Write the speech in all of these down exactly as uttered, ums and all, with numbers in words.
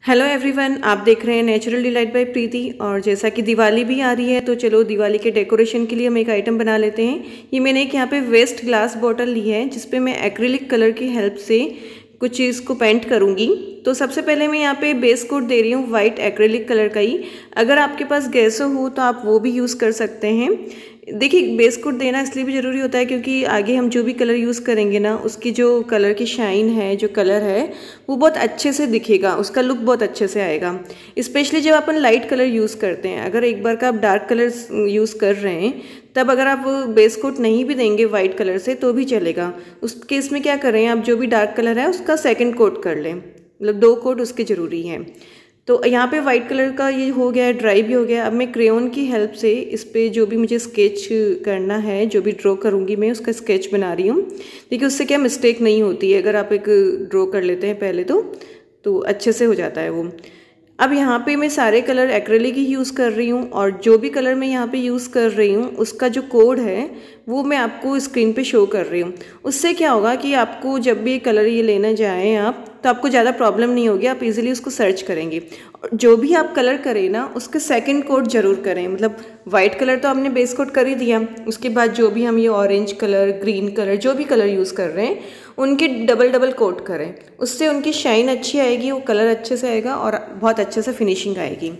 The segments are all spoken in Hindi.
हेलो एवरीवन, आप देख रहे हैं नेचुरल डिलाइट बाय प्रीति। और जैसा कि दिवाली भी आ रही है तो चलो दिवाली के डेकोरेशन के लिए हम एक आइटम बना लेते हैं। ये मैंने एक यहाँ पे वेस्ट ग्लास बॉटल ली है जिस पे मैं एक्रिलिक कलर की हेल्प से कुछ चीज़ को पेंट करूँगी। तो सबसे पहले मैं यहाँ पे बेस कोट दे रही हूँ वाइट एक्रिलिक कलर का ही। अगर आपके पास गेसो हो तो आप वो भी यूज़ कर सकते हैं। देखिए, बेस कोट देना इसलिए भी ज़रूरी होता है क्योंकि आगे हम जो भी कलर यूज़ करेंगे ना, उसकी जो कलर की शाइन है, जो कलर है वो बहुत अच्छे से दिखेगा, उसका लुक बहुत अच्छे से आएगा। स्पेशली जब अपन लाइट कलर यूज़ करते हैं, अगर एक बार का आप डार्क कलर यूज़ कर रहे हैं तब अगर आप बेस कोट नहीं भी देंगे वाइट कलर से तो भी चलेगा। उस केस में क्या करें, आप जो भी डार्क कलर है उसका सेकेंड कोट कर लें, मतलब दो कोट उसके ज़रूरी हैं। तो यहाँ पे वाइट कलर का ये हो गया है, ड्राई भी हो गया। अब मैं क्रेयॉन की हेल्प से इस पर जो भी मुझे स्केच करना है, जो भी ड्रॉ करूँगी मैं उसका स्केच बना रही हूँ। देखिए, उससे क्या मिस्टेक नहीं होती है, अगर आप एक ड्रॉ कर लेते हैं पहले तो तो अच्छे से हो जाता है वो। अब यहाँ पे मैं सारे कलर एक्रेलिक ही यूज़ कर रही हूँ और जो भी कलर मैं यहाँ पे यूज़ कर रही हूँ उसका जो कोड है वो मैं आपको स्क्रीन पे शो कर रही हूँ। उससे क्या होगा कि आपको जब भी कलर ये लेना जाएँ आप, तो आपको ज़्यादा प्रॉब्लम नहीं होगी, आप इजीली उसको सर्च करेंगे। और जो भी आप कलर करें ना उसके सेकंड कोड जरूर करें। मतलब वाइट कलर तो आपने बेस कोट कर ही दिया, उसके बाद जो भी हम ये ऑरेंज कलर, ग्रीन कलर, जो भी कलर यूज़ कर रहे हैं उनके डबल डबल कोट करें। उससे उनकी शाइन अच्छी आएगी, वो कलर अच्छे से आएगा और बहुत अच्छे से फिनिशिंग आएगी।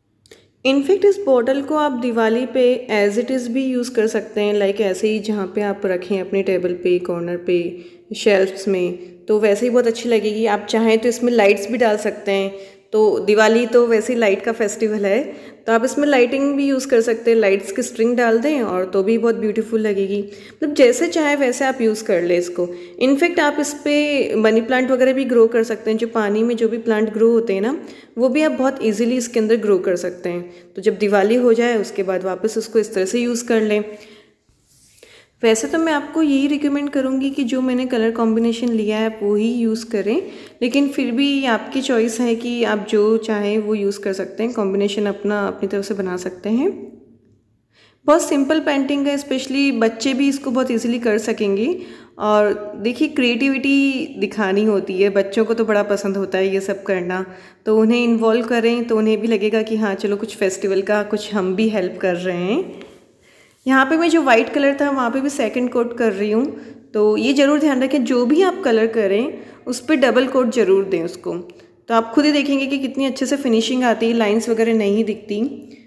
इनफैक्ट इस बॉटल को आप दिवाली पे एज इट इज़ भी यूज़ कर सकते हैं, लाइक ऐसे ही जहाँ पे आप रखें अपने टेबल पे, कॉर्नर पे, शेल्फ्स में, तो वैसे ही बहुत अच्छी लगेगी। आप चाहें तो इसमें लाइट्स भी डाल सकते हैं। तो दिवाली तो वैसे ही लाइट का फेस्टिवल है, तो आप इसमें लाइटिंग भी यूज़ कर सकते हैं, लाइट्स की स्ट्रिंग डाल दें और तो भी बहुत ब्यूटीफुल लगेगी। मतलब जैसे चाहे वैसे आप यूज़ कर लें इसको। इनफैक्ट आप इस पर मनी प्लांट वगैरह भी ग्रो कर सकते हैं, जो पानी में जो भी प्लांट ग्रो होते हैं ना, वो भी आप बहुत ईजिली इसके अंदर ग्रो कर सकते हैं। तो जब दिवाली हो जाए उसके बाद वापस उसको इस तरह से यूज़ कर लें। वैसे तो मैं आपको यही रिकमेंड करूँगी कि जो मैंने कलर कॉम्बिनेशन लिया है वो ही यूज़ करें, लेकिन फिर भी आपकी चॉइस है कि आप जो चाहें वो यूज़ कर सकते हैं, कॉम्बिनेशन अपना अपनी तरफ से बना सकते हैं। बहुत सिंपल पेंटिंग है, स्पेशली बच्चे भी इसको बहुत इजीली कर सकेंगे। और देखिए, क्रिएटिविटी दिखानी होती है, बच्चों को तो बड़ा पसंद होता है ये सब करना, तो उन्हें इन्वॉल्व करें तो उन्हें भी लगेगा कि हाँ चलो कुछ फेस्टिवल का कुछ हम भी हेल्प कर रहे हैं। यहाँ पे मैं जो वाइट कलर था वहाँ पे भी सेकंड कोट कर रही हूँ। तो ये ज़रूर ध्यान रखें, जो भी आप कलर करें उस पर डबल कोट ज़रूर दें उसको। तो आप खुद ही देखेंगे कि कितनी अच्छे से फिनिशिंग आती है, लाइंस वगैरह नहीं दिखती।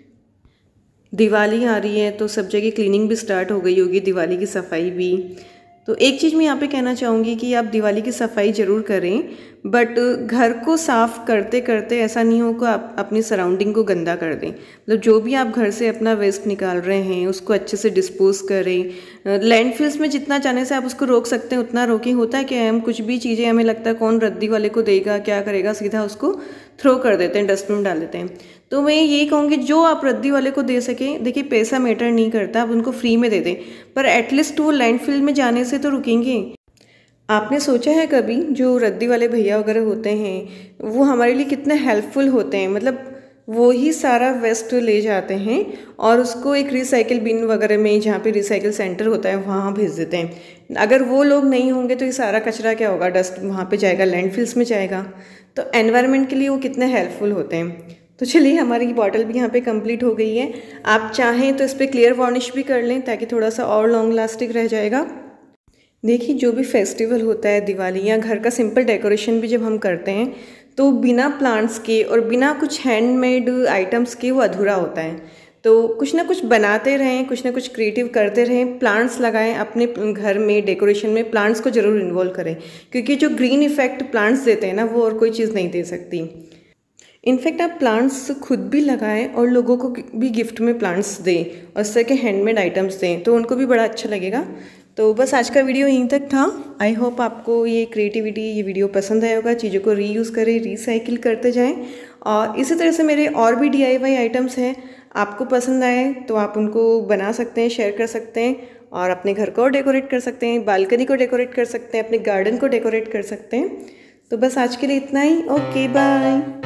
दिवाली आ रही है तो सब जगह क्लीनिंग भी स्टार्ट हो गई होगी, दिवाली की सफाई भी। तो एक चीज़ मैं यहाँ पे कहना चाहूँगी कि आप दिवाली की सफाई ज़रूर करें, बट घर को साफ़ करते करते ऐसा नहीं हो कि आप अपनी सराउंडिंग को गंदा कर दें। मतलब जो भी आप घर से अपना वेस्ट निकाल रहे हैं उसको अच्छे से डिस्पोज करें। लैंडफिल्स में जितना जाने से आप उसको रोक सकते हैं उतना रोकें। होता है कि हम कुछ भी चीज़ें हमें लगता है कौन रद्दी वाले को देगा, क्या करेगा, सीधा उसको थ्रो कर देते हैं, डस्टबिन डाल देते हैं। तो मैं यही कहूँगी जो आप रद्दी वाले को दे सकें, देखिए पैसा मैटर नहीं करता, आप उनको फ्री में दे दें, पर एटलीस्ट वो लैंडफिल में जाने से तो रुकेंगे। आपने सोचा है कभी जो रद्दी वाले भैया वगैरह होते हैं वो हमारे लिए कितने हेल्पफुल होते हैं। मतलब वो ही सारा वेस्ट ले जाते हैं और उसको एक रिसाइकिल बिन वगैरह में, जहाँ पे रिसाइकिल सेंटर होता है, वहाँ भेज देते हैं। अगर वो लोग नहीं होंगे तो ये सारा कचरा क्या होगा, डस्ट वहाँ पे जाएगा, लैंडफिल्स में जाएगा। तो एनवायरनमेंट के लिए वो कितने हेल्पफुल होते हैं। तो चलिए, हमारी बॉटल भी यहाँ पे कंप्लीट हो गई है। आप चाहें तो इस पर क्लियर वार्निश भी कर लें ताकि थोड़ा सा और लॉन्ग लास्टिक रह जाएगा। देखिए, जो भी फेस्टिवल होता है, दिवाली या घर का सिंपल डेकोरेशन भी जब हम करते हैं तो बिना प्लांट्स के और बिना कुछ हैंडमेड आइटम्स के वो अधूरा होता है। तो कुछ ना कुछ बनाते रहें, कुछ ना कुछ क्रिएटिव करते रहें, प्लांट्स लगाएं अपने घर में, डेकोरेशन में प्लांट्स को ज़रूर इन्वॉल्व करें, क्योंकि जो ग्रीन इफेक्ट प्लांट्स देते हैं ना वो और कोई चीज़ नहीं दे सकती। इनफैक्ट आप प्लांट्स खुद भी लगाएं और लोगों को भी गिफ्ट में प्लांट्स दें और इस तरह के हैंडमेड आइटम्स दें, तो उनको भी बड़ा अच्छा लगेगा। तो बस आज का वीडियो यहीं तक था। आई होप आपको ये क्रिएटिविटी, ये वीडियो पसंद आया होगा। चीज़ों को रीयूज़ करें, रिसाइकिल करते जाएं। और इसी तरह से मेरे और भी डीआईवाई आइटम्स हैं, आपको पसंद आए तो आप उनको बना सकते हैं, शेयर कर सकते हैं और अपने घर को डेकोरेट कर सकते हैं, बालकनी को डेकोरेट कर सकते हैं, अपने गार्डन को डेकोरेट कर सकते हैं। तो बस आज के लिए इतना ही। Okay, bye.